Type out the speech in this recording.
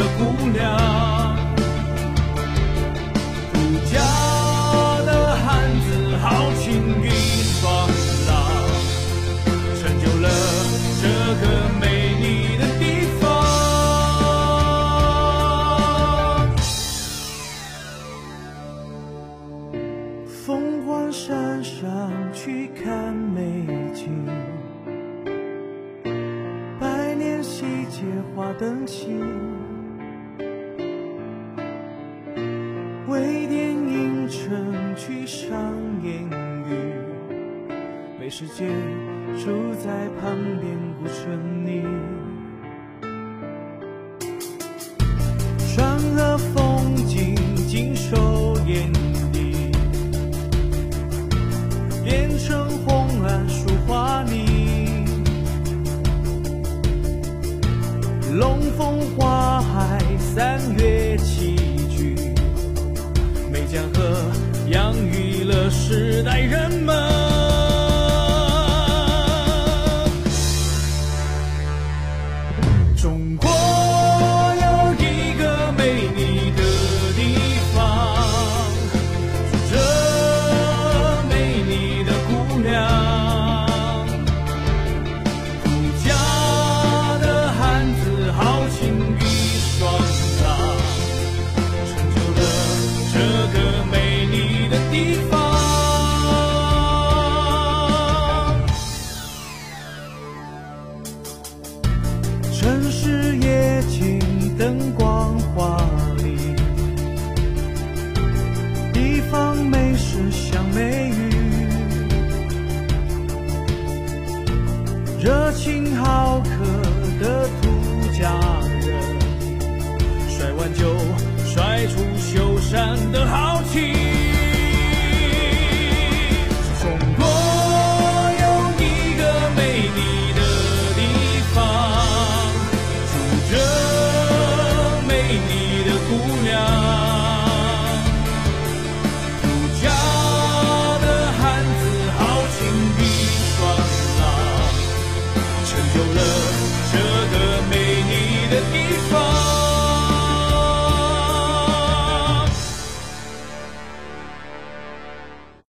的姑娘，顾家的汉子豪情一双浪，成就了这个美丽的地方。凤凰山上去看美景，百年细节花灯起，微电影城去赏烟雨，美食街住在旁边顾着你，川河风景尽收眼底，变成红岸书画你，龙凤花海三月齐聚，湄江河养育了世代人们。中国有一个美丽的地方，住着美丽的姑娘，顾家的汉子豪情一双浪，成就了这个美丽的地方。城市夜景灯光华丽，地方美食像美玉，热情好客的土家人，甩完就甩出秀山的豪气。中国有一个美丽的地方，住着美丽的姑娘。